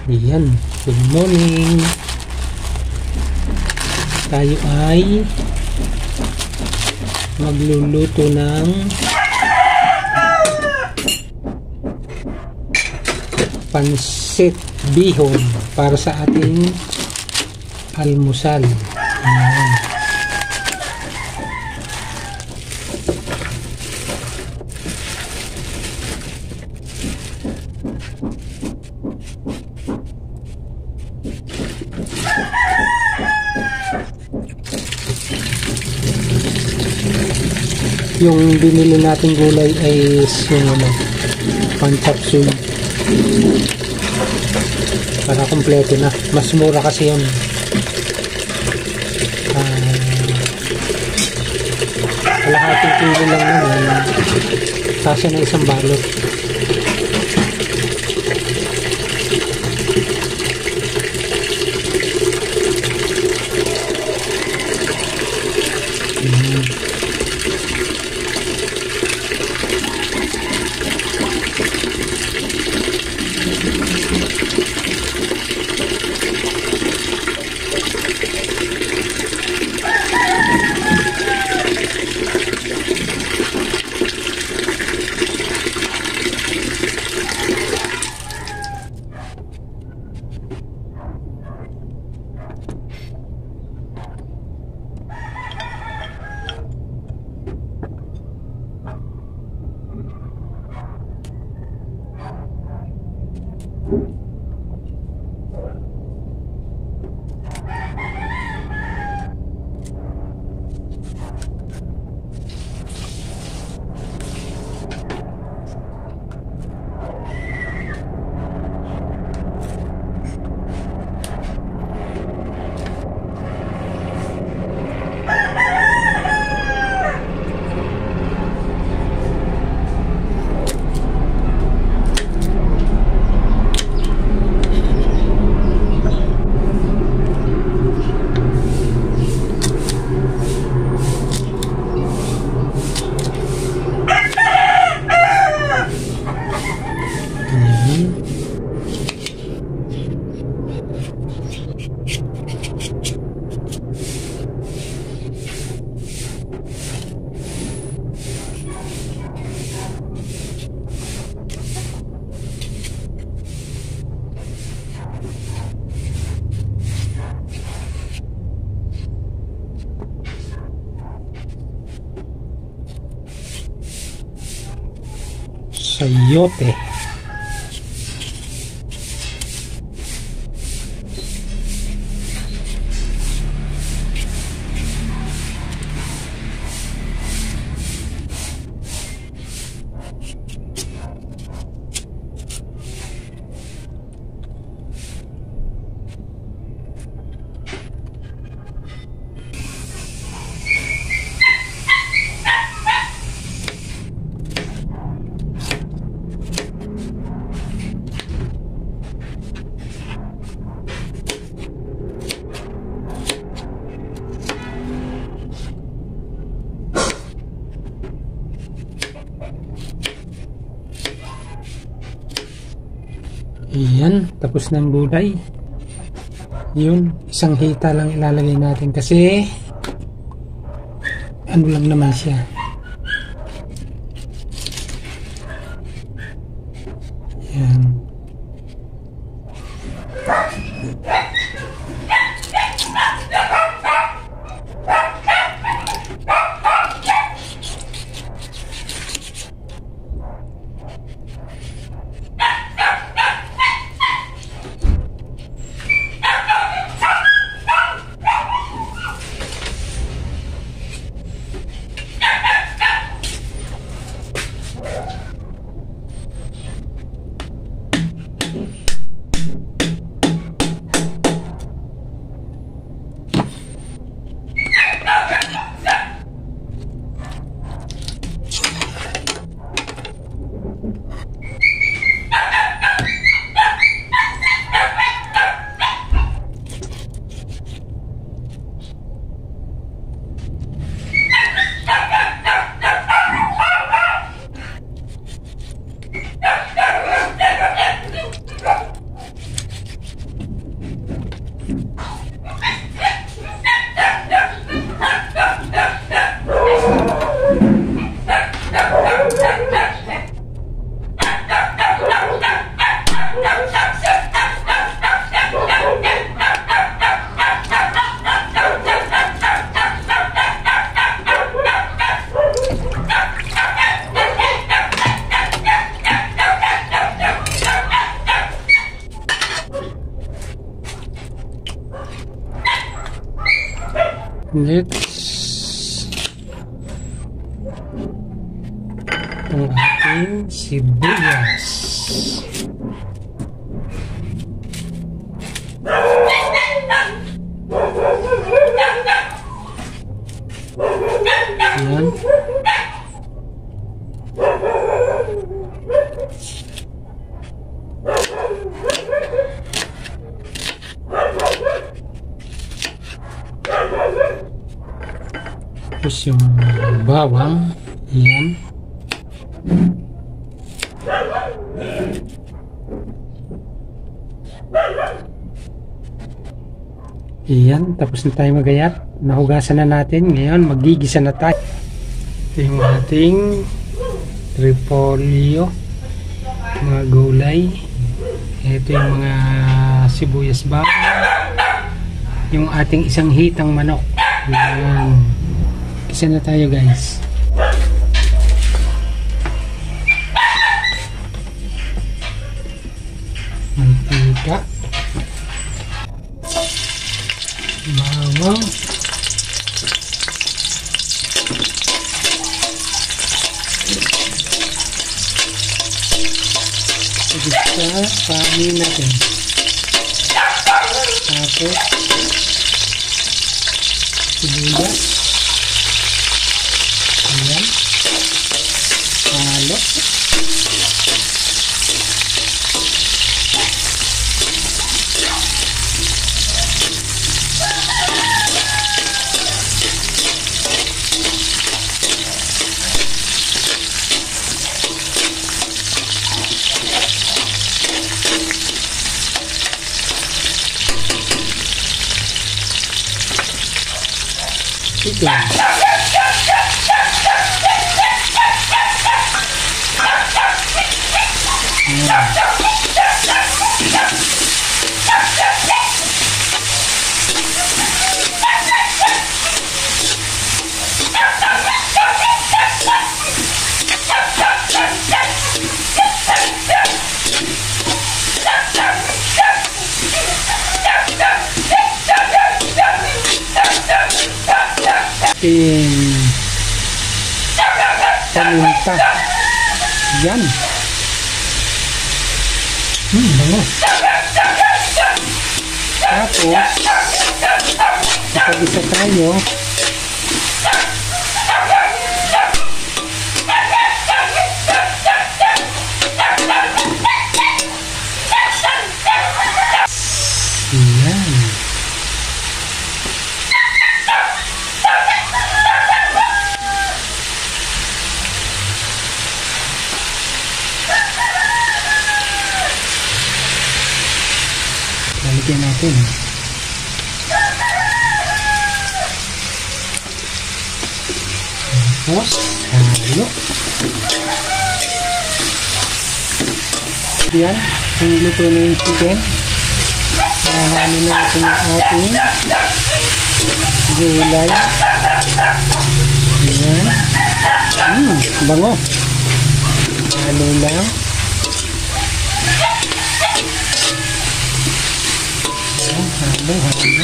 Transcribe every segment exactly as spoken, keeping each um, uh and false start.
Ayan, good morning. Tayo ay magluluto ng pansit bihon para sa ating almusal. Ayan. Yung binili nating gulay ay yung ano, pancapsuy para kompleto na. Mas mura kasi yun. Uh, kalahating kilo lang yun. Kasi na isang balot. Hmm. Sayote. Ayan, tapos ng gulay. Yun, isang hita lang ilalagay natin kasi ano lang naman siya. Ayan. Next, ang ating sibuyas. Ayan. Tapos yung bawang. Ayan. Ayan. Tapos na tayo magayat. Nahugasan na natin. Ngayon magigisa na tayo. Ito yung ating repolyo, mga gulay. Ito yung mga sibuyas bawang. Yung ating isang hitang manok. Ayan. Isa na tayo guys. Mantika, bawang, isa panin natin. Tapos sibuyas. Ayan. Halo. Ito. Ating paminta. Yan. Hmm, bango. Tapos kapag-isa tayo, yan. Lalagyan natin. Tapos, halo. Yan, yung luto na yung chicken. Nahalo natin yung ating gulay. Ayan. Hmm, bango. Halo lang. Halo, halo.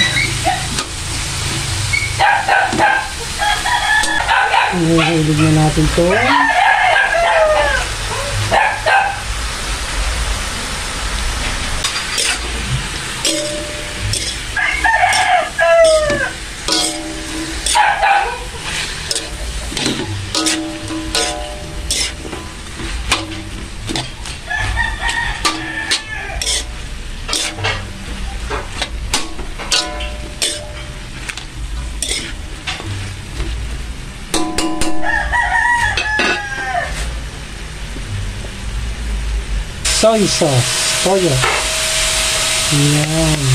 Ihulog na natin ito. Soy sauce, toyo. Yan.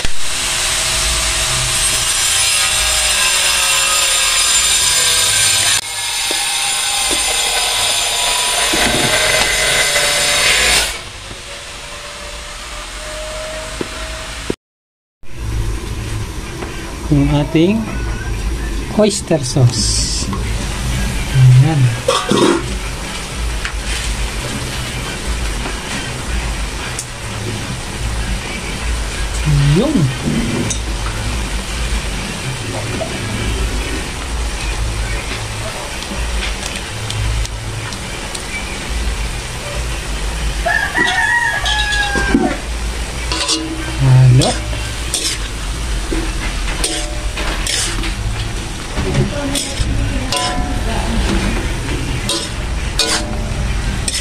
Yung ating oyster sauce. Yan. Yun.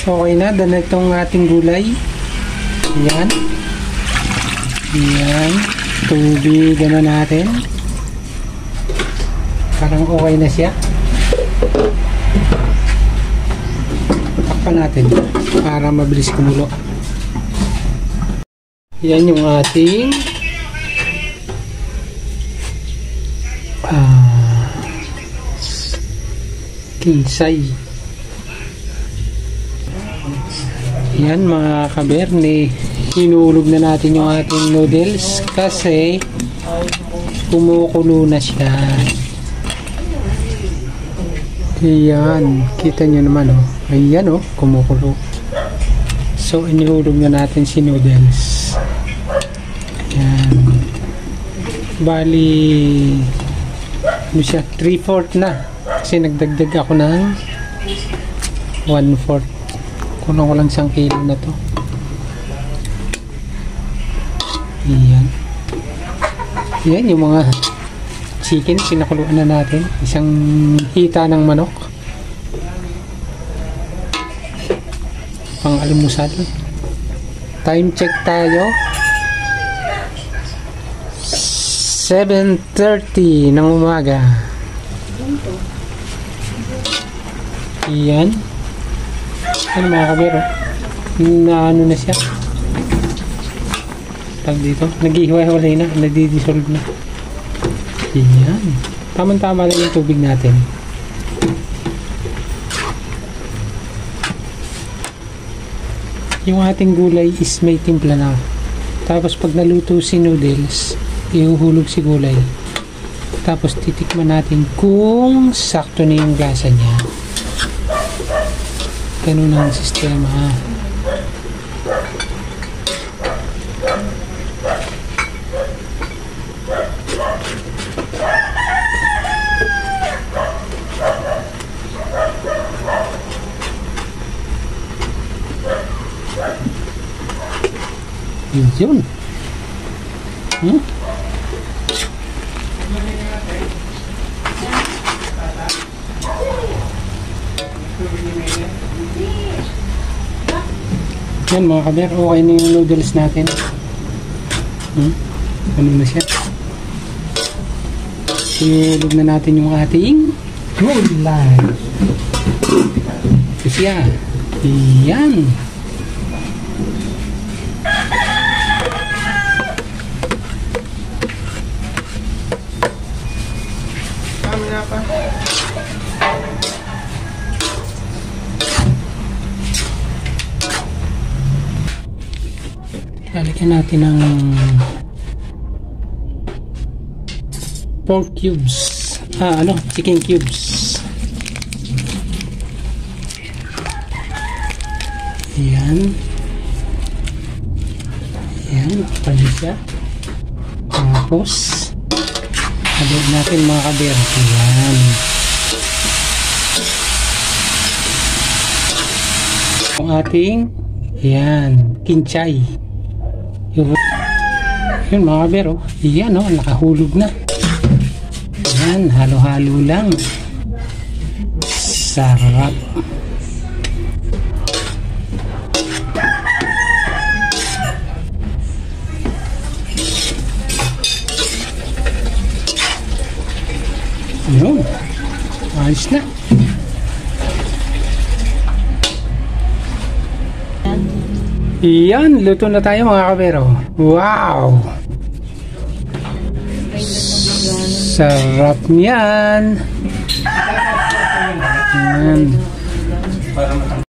Okay na, dala itong ating gulay. Yan. Yan. Tubig na natin. Parang okay na siya. Takpan natin para mabilis kumulo. Yan yung ating ah, kinsay. Yan mga kaberne, hinulog na natin yung ating noodles kasi kumukulo na siya. Yan, kita nyo naman oh. Ayan oh, kumukulo. So inihulog na natin si noodles. Yan. Bali ano siya, three fourths na kasi nagdagdag ako ng one fourth. Kulang ko lang isang kilo na to. Yan. Yan yung mga chicken, pinakuluan na natin. Isang hita ng manok. Pang almusal. Time check tayo. seven thirty ng umaga. Yan. Ano mga kabero? Na ano na siya? Tag dito. Nag-ihiwa-hiwalay na. Nagdi-dissolve na. Yan. Tama-tama lang yung tubig natin. Yung ating gulay is may timpla na. Tapos pag naluto si noodles, ihuhulog si gulay. Tapos titikman natin kung sakto na yung lasa niya. Ganun ang sistema. Yun. Hmm? Yan mga kaber, okay na yung noodles natin. Hmm? Ano na siya? Sinulog na natin yung ating gulay. Ito siya. Yan. Kami na pa. Lalagyan natin ng pork cubes. Ah, ano? Chicken cubes. Ayan. Ayan. Pwede siya. Tapos, haluin natin mga kaber. Ayan. Ang ating, ayan, kinchay. Yun, yun mga kabero. Yan o, oh, nakahulog na. Yan, halo-halo lang. Sarap. Yun. Ayos na. Yan, luto na tayo mga kabero. Wow! Sarap niyan. Yan.